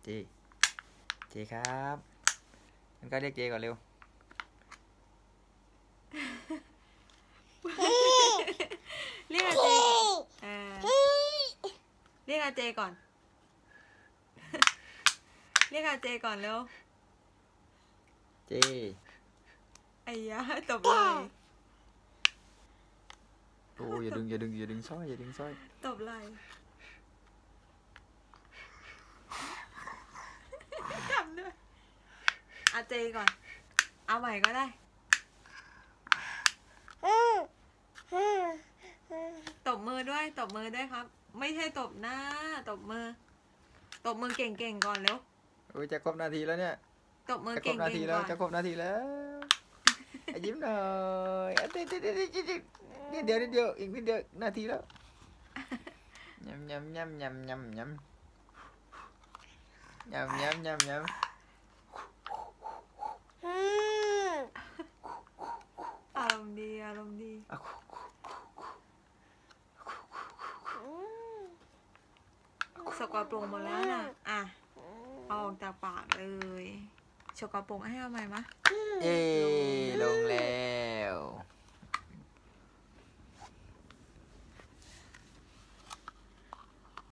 เจเจครับมันก็เรียกเจก่อนเร็วเรียกอาเจเรียกอาเจก่อนเรียกอาเจก่อนเร็วเจไอ้ยะตบเลยโอ้อย่าดึงสร้อยตบเลยทำด้วยอาเจก่อนเอาใหม่ก็ได้ตบมือด้วยครับ ไม่ใช่ตบหน้าตบมือเก่งๆก่อนเร็วโอ้ยจะครบนาทีแล้วเนี่ยตบมือเก่งๆก่อนจะครบนาทีแล้วยิ้มหน่อยเดี๋ยวอีกนิดเดียวนาทีแล้วยำอารมณ์ดีสกปรกหมดแล้วนะอ่ะออกจากปากเลยสกปรกให้เอาใหม่มะ